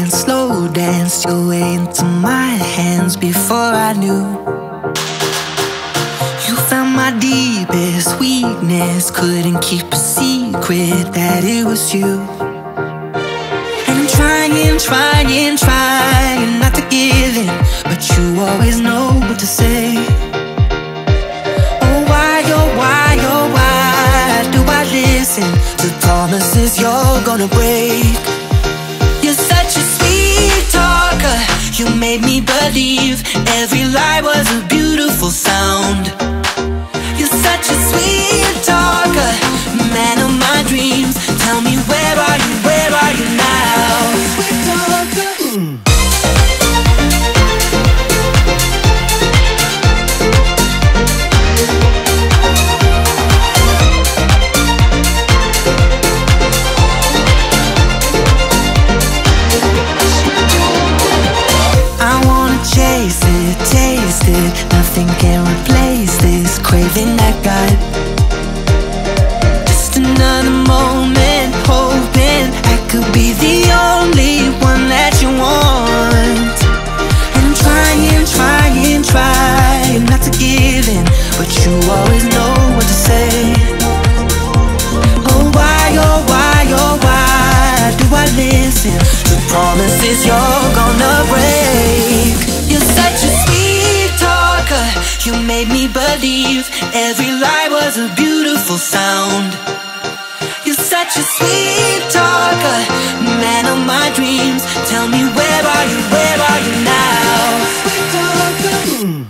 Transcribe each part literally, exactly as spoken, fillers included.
and slow danced your way into my hands before I knew. You found my deepest weakness, couldn't keep a secret that it was you. And I'm trying, trying, trying not to give in, but you always know what to say. Oh why, oh why, oh why do I listen to promises you're gonna break? You're such a sweet talker, you made me believe every lie was a beautiful sound. You're such a sweet talker, man of my dreams. Tell me, where are you, where are you now? Sweet talker. Mm. Chase it, taste it, nothing can replace this craving I got. Just another moment, hoping I could be the only one that you want. And I'm trying, trying, trying not to give in, but you always know what to say. Oh why, oh why, oh why do I listen to promises you're gonna break? You're such a sweet talker, you made me believe every lie was a beautiful sound. You're such a sweet talker, man of my dreams. Tell me, where are you, where are you now? Sweet talker. Mm.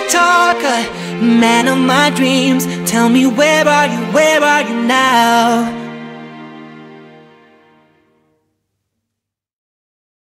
Man of my dreams, tell me, where are you, where are you now?